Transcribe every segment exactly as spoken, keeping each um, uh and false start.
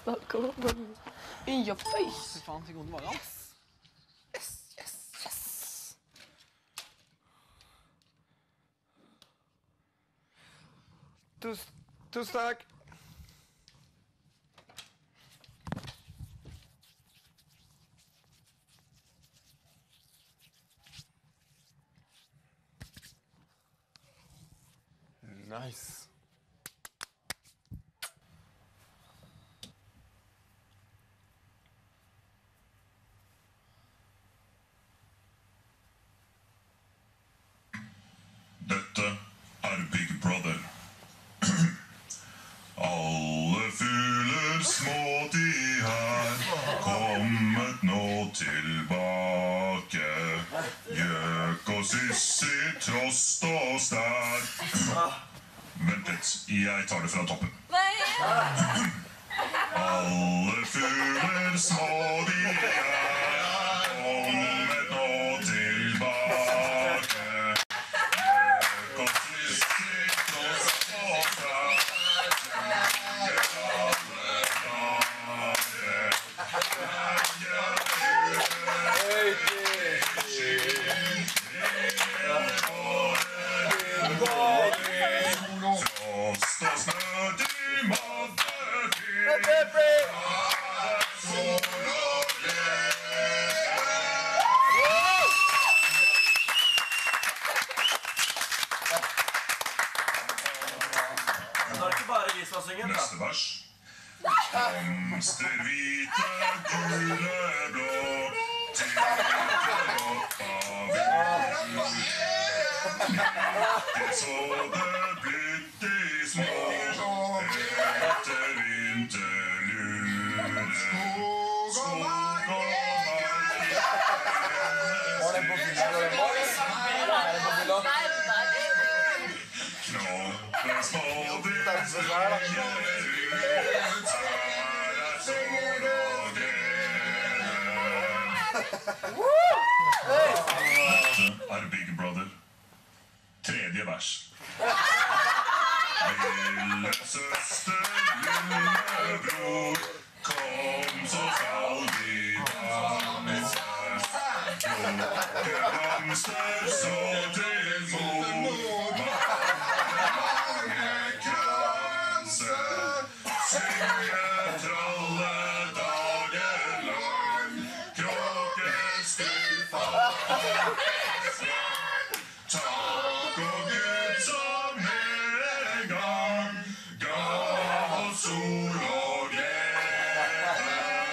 Snakk om in your face. Fy faen, fikk vondt i magen, ass. Yes, yes, yes. Tusen, tusen takk. Nice. Dette er Big Brother. Alle fugler små de her, kommet nå tilbake. Gjøk og Sissi, Trost og Stær. Vent litt, jeg tar det fra toppen. Alle fugler små de er, kommet nå tilbake. Gjøk og Sissi, Trost og Stær. Neste vers. Blomster hvite, gule, blå, titter opp av jord. Det så det blitt i små, etter vinterlure. Skog og mark. Var det på fylla? Var det på fylla? Knoppen små, de springer ut. Her er sol og glede. Dette er Big Brother. Tredje vers. Lille søster, lille bror, kom så skal vi danse. Plukke blomster så til mor, mange kranser. Synge tralle dagen lang, kråkestufa. Takk og Gud som en gang gav oss sol og glede.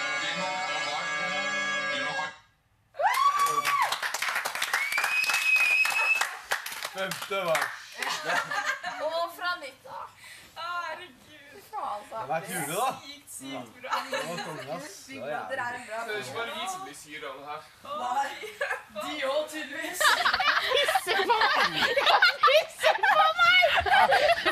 Femte vers. Og fra nytt da. Herregud. Faen, så. Det har vært jule, da. Sykt, sykt bra. Det var kongen, ass. Big Brother er en bra. Det er ikke bare vi som blir syre av det her. Nei, de også tydeligvis. Pisse på meg! Pisse på meg!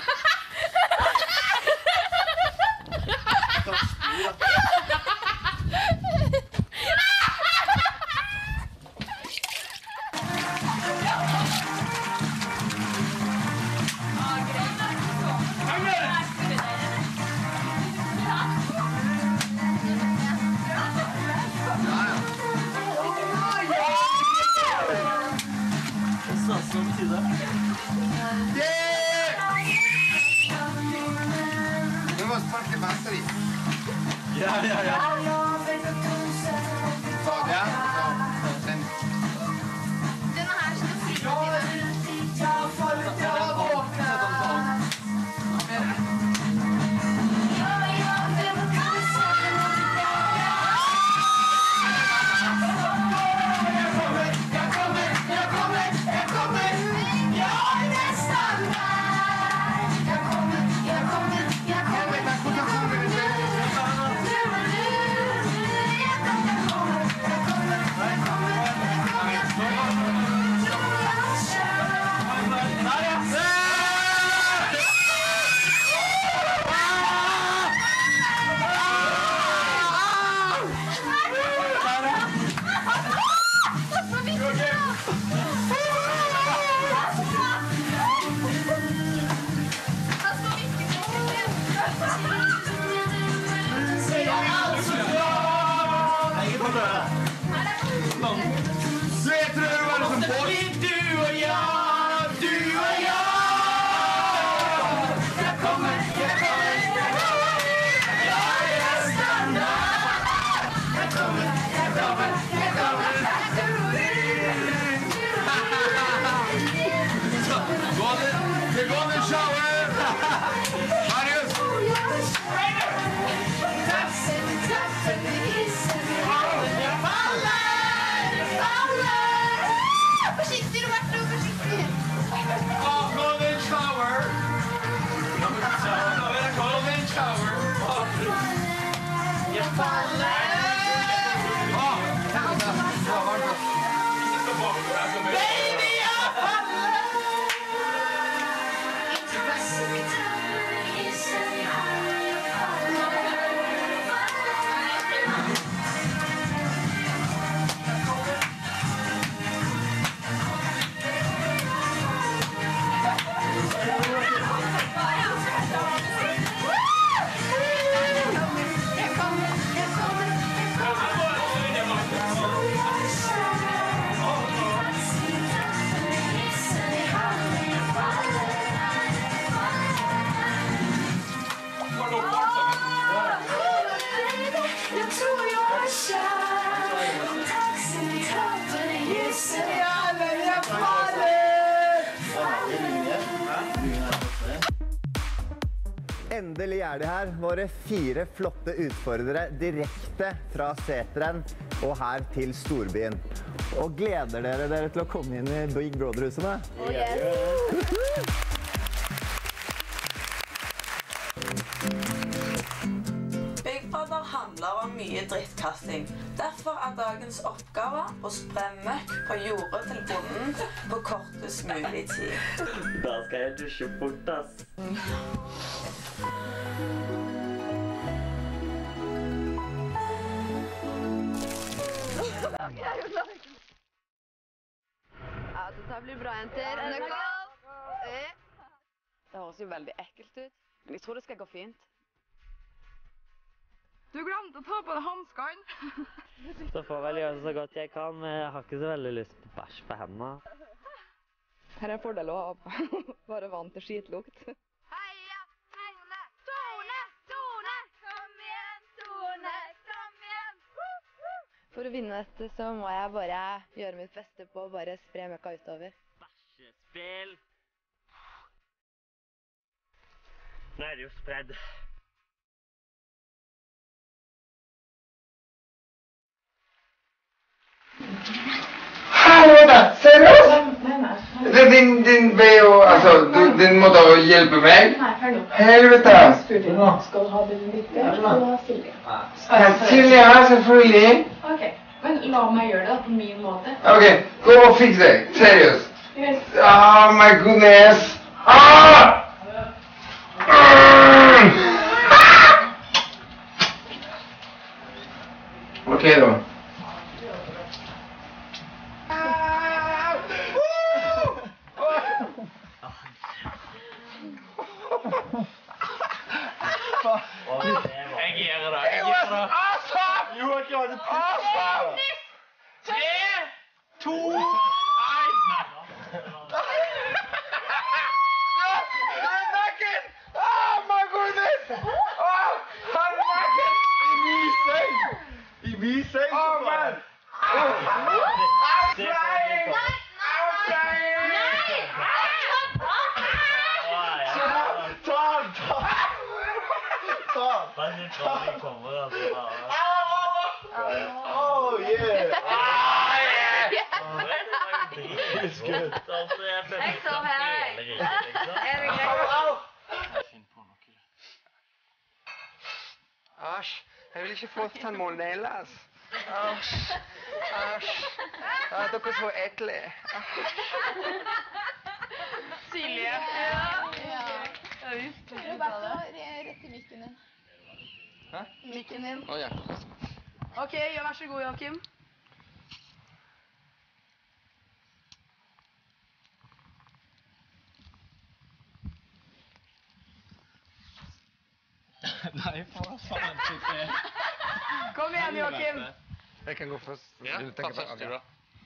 Ja, ja, ja. Ja, den. Denne her skal flytte til shower! Marius! Forsiktig, Roberto, forsiktig. Oh, golden shower! Golden shower! Jeg faller! Åh, helvete! Åh, varmt. Baby, jeg faller! Endelig er de her, våre fire flotte utfordrere direkte fra Seteren og her til storbyen. Og gleder dere dere til å komme inn i Big Brother-husene? Oh, yes. Big Brother handler om mye drittkasting. Derfor er dagens oppgave å spre møkk på jordet til bonden på kortest mulig tid. Da skal jeg dusje fort, ass. Ja, dette blir bra, jenter. Det høres jo veldig ekkelt ut, men jeg tror det skal gå fint. Du glemte å ta på deg hanskene. Så får vel gjøre så godt jeg kan, men jeg har ikke så veldig lyst på bæsj på hendene. Her er en fordel å ha bare vant til skitlukt. Heia, Tone! Tone! Tone! Kom igjen, Tone! Kom igjen! For å vinne dette så må jeg bare gjøre mitt beste på å bare spre møkka utover. Bæsjespill! Nå er det jo spredd. Helvete! Seriøst? Det er din, din vei å, altså, du, din måte å hjelpe meg? Helvete! Skal du ha det litt der, eller skal du ha Silje? Ja, Silje her, selvfølgelig. Ok, men la meg gjøre det på min måte. Ok, gå og fiks deg. Seriøst. Yes. Oh my goodness. Ah! Mm! Ok da. Jeg gjør det, jeg gjør det. Awesome! Joakim, Awesome! tre, to, én. Du er naken! Oh my goodness! Oh, han er naken! I min seng! I min seng. Oh man! Oh. I'm flying! I'm flying! Ta han, ta han! Ta han! Bare litt bra vi kommer, altså. Oh yeah! Ah yeah! Det er good. Altså, jeg føler ikke så her. hele riket, liksom. Au, au! Æsj, jeg vil ikke få salmonellas. Æsj, æsj. Ja, dere er så ekle. Silje. Roberto, rett i mikken din. Hæ? Mikken din. Å ja. Ok, ja, vær så god, Joakim. Nei, for faen, ikke. Kom igjen, Joakim. Jeg kan gå først. Ja, Du ta tenker på- først, du ok. da.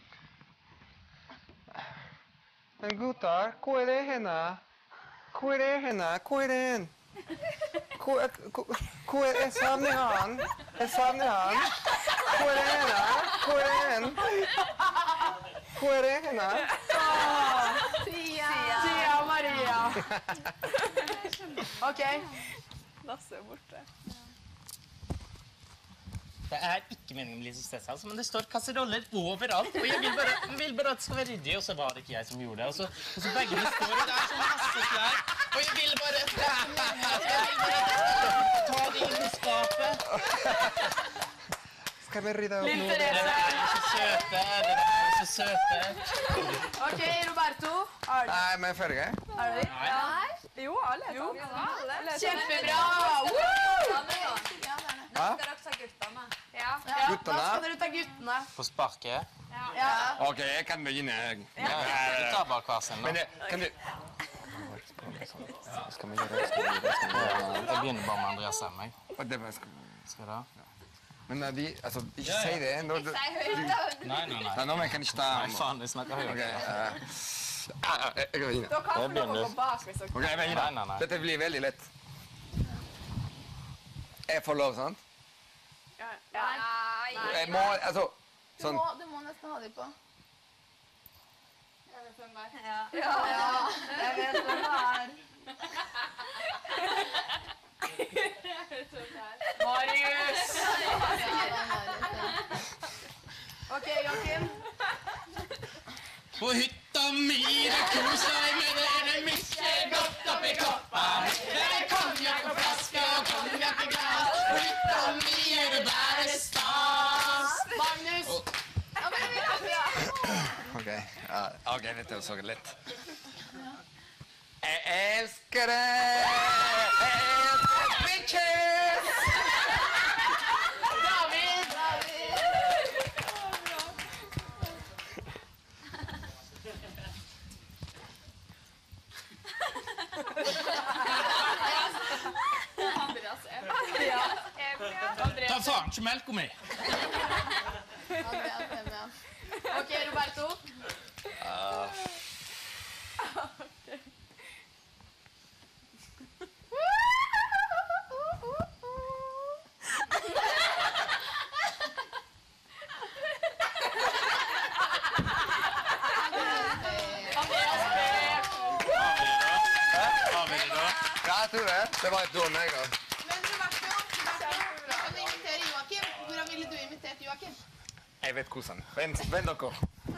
Men gutter, hvor er det henne? Hvor er det henne? Hvor er det hen? Hvor, hvor, hvor er jeg savner han? Jeg savner han. Hvor er det henne? Hvor er det hen? Hvor er det henne? Tia Maria. OK. Lasse er borte. Det er ikke meningen med Lise Stetshouse, men det står kasseroller overalt. Og jeg vil bare, vil bare at det skal være ryddig, og så var det ikke jeg som gjorde det. Og så, og så bagene står, og det er så masse klær. Og jeg vil bare, jeg vil bare ta det inn i skapet. Skal vi rydde opp nå? Litt Dere er jo så søte, dere er jo så søte. OK, Roberto. Er du Nei, men ferdig. Er du? Nei. Jo, alle. Jo, alle. Kjempebra! Hva? Skal dere ta guttene? Ja. Guttene? Da skal dere ta guttene. På sparket. Ja. OK, jeg kan begynne. Ja, du tar bare hver sin, Men da. jeg, kan du... Skal vi gjøre det? Skal vi gjøre det? Skal vi gjøre det? Jeg begynner bare med Andreas og meg. Og det var- skal... Skal du? Men uh, de, altså, ikke si det. Nå, du, Nei, nei, nei. Nei, nå, men jeg kan ikke ta... Nei, faen, vi snakker høyt. Ok, uh, ah, jeg kan begynne. Da kan Jeg få lov å begynner. gå bak hvis dere Ok, jeg begynner. Nei, nei, nei. Dette blir veldig lett. Jeg får lov, sant? Nei. Jeg må, altså, Du sånn... må, du må nesten ha dem på. Jeg vet hvem det er. Ja. Jeg vet hvem det er. Marius! OK, Joakim. På hytta mi, det koser jeg med dere, misker godt oppi koppen. Det er konjakk og flaske og konjakk i glass. På hytta mi er det bare stas. Magnus. Ok, ja, ok, dette er så lett. Jeg elsker det! Jeg elsker bitches! David. Andreas M. Ja. Ta faen ikke melka mi. Andreas, hvem, ja. OK, Roberto. Har vi det da? Ja, jeg tror det. Det var et dårlig meg da. Men Roberto, Roberto, kan du invitere Joakim? Hvordan ville du invitert Joakim? Jeg vet hvordan. Vent, vent dere.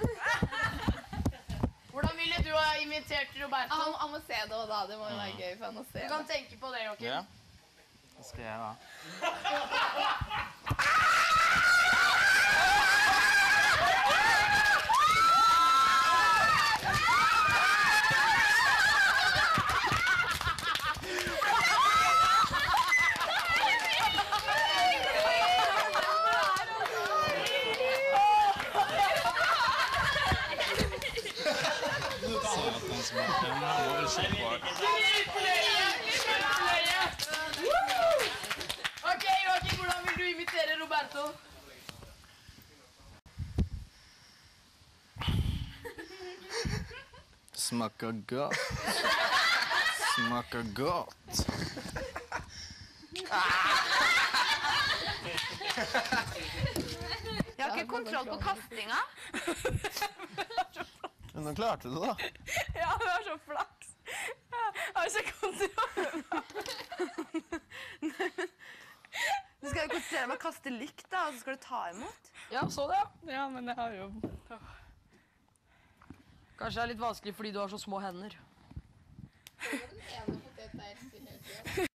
Hvordan ville du ha invitert Roberto? Han, han må se det også, da. Det må jo være gøy for han å se Du det. kan tenke på det, Joakim. Ja. Det skal jeg da. Satan som er den må vel se på. OK, Joakim, hvordan vil du invitere Roberto? Smaker godt. Smaker godt. Jeg har ikke kontroll på kastinga. Men nå klarte du det da. Ja, det var så flaks. Jeg har ikke kontroll. Du skal jo konsentrere deg med å kaste lykt, da, og så skal du ta imot. Ja, så det. Ja, men jeg har jo... Kanskje det er litt vanskelig fordi du har så små hender. Den ene poteten er helt stille hele tiden.